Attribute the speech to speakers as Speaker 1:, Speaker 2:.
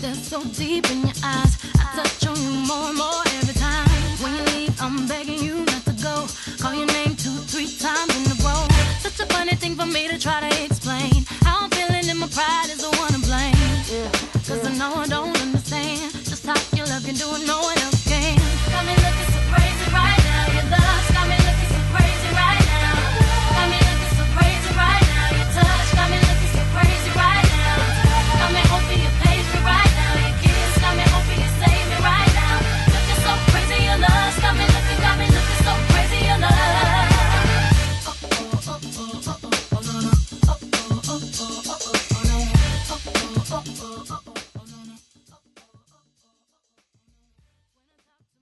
Speaker 1: That's so deep in your eyes. I touch on you more and more every time. When you leave, I'm begging you not to go. Call your name 2, 3 times in a row. Such a funny thing for me to try to explain.